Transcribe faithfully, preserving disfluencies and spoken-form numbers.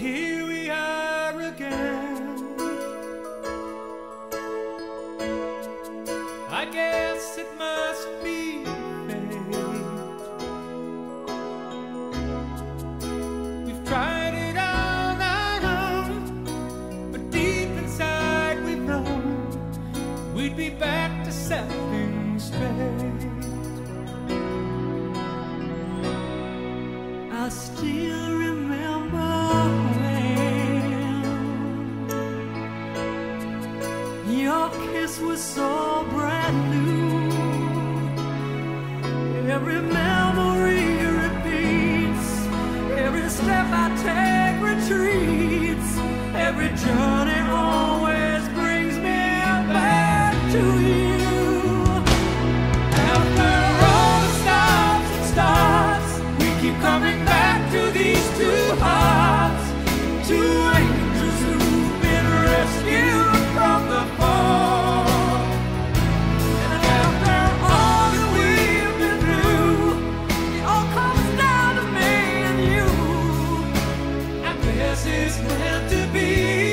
here we are again. I guess it must be fate. We've tried it all night long, but deep inside we know we'd be back to setting straight. I still remember when your kiss was so brand new. Every memory repeats, every step I take retreats, every journey always brings me back to you. After all the stops and starts, we keep coming back to these two hearts, two angels who've been rescued from the fall. And after all that we've been through, it all comes down to me and you. I guess it's meant to be.